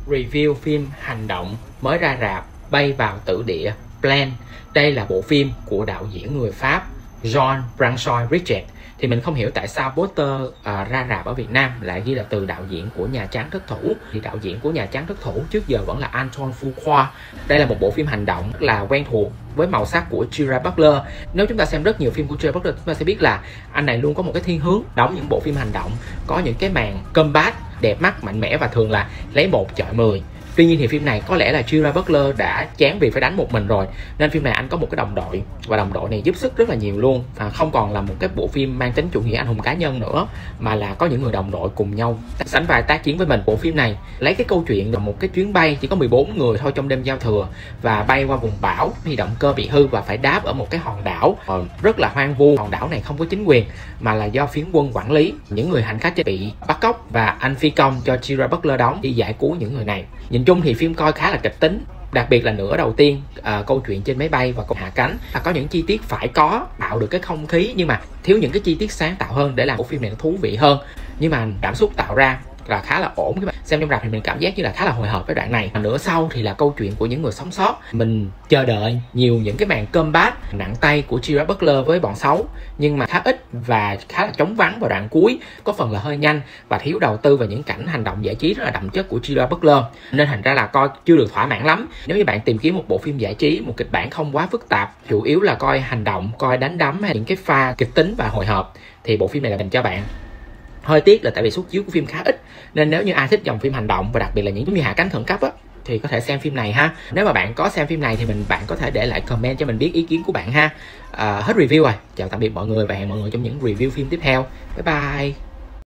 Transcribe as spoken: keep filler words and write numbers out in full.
review phim hành động mới ra rạp Bay vào tử địa Plan. Đây là bộ phim của đạo diễn người Pháp Jean François Richet. Thì mình không hiểu tại sao poster uh, ra rạp ở Việt Nam lại ghi là từ đạo diễn của Nhà Trắng Thất Thủ. Thì đạo diễn của Nhà Trắng Thất Thủ trước giờ vẫn là Antoine Fuqua. Đây là một bộ phim hành động rất là quen thuộc với màu sắc của Gerard Butler. Nếu chúng ta xem rất nhiều phim của Gerard Butler, chúng ta sẽ biết là anh này luôn có một cái thiên hướng đóng những bộ phim hành động có những cái màn combat đẹp mắt, mạnh mẽ và thường là lấy một chọi mười. Tuy nhiên thì phim này có lẽ là Gerard Butler đã chán vì phải đánh một mình rồi, nên phim này anh có một cái đồng đội, và đồng đội này giúp sức rất là nhiều luôn, và không còn là một cái bộ phim mang tính chủ nghĩa anh hùng cá nhân nữa, mà là có những người đồng đội cùng nhau sánh vai tác chiến với mình. Bộ phim này lấy cái câu chuyện là một cái chuyến bay chỉ có mười bốn người thôi trong đêm giao thừa, và bay qua vùng bão thì động cơ bị hư và phải đáp ở một cái hòn đảo rất là hoang vu. Hòn đảo này không có chính quyền mà là do phiến quân quản lý. Những người hành khách bị bắt cóc và anh phi công cho Gerard Butler đóng đi giải cứu những người này. Nhìn chung thì phim coi khá là kịch tính, đặc biệt là nửa đầu tiên, à, câu chuyện trên máy bay và câu hạ cánh là có những chi tiết phải có, tạo được cái không khí, nhưng mà thiếu những cái chi tiết sáng tạo hơn để làm bộ phim này nó thú vị hơn. Nhưng mà cảm xúc tạo ra là khá là ổn. Các bạn xem trong rạp thì mình cảm giác như là khá là hồi hộp với đoạn này. Nửa sau thì là câu chuyện của những người sống sót. Mình chờ đợi nhiều những cái màn combat nặng tay của Gerard Butler với bọn xấu, nhưng mà khá ít và khá là trống vắng vào đoạn cuối, có phần là hơi nhanh và thiếu đầu tư vào những cảnh hành động giải trí rất là đậm chất của Gerard Butler, nên thành ra là coi chưa được thỏa mãn lắm. Nếu như bạn tìm kiếm một bộ phim giải trí, một kịch bản không quá phức tạp, chủ yếu là coi hành động, coi đánh đấm hay những cái pha kịch tính và hồi hộp, thì bộ phim này là dành cho bạn. Hơi tiếc là tại vì suất chiếu của phim khá ít, nên nếu như ai thích dòng phim hành động và đặc biệt là những giống như hạ cánh khẩn cấp á, thì có thể xem phim này ha. Nếu mà bạn có xem phim này thì mình bạn có thể để lại comment cho mình biết ý kiến của bạn ha. À, hết review rồi, chào tạm biệt mọi người và hẹn mọi người trong những review phim tiếp theo. Bye bye.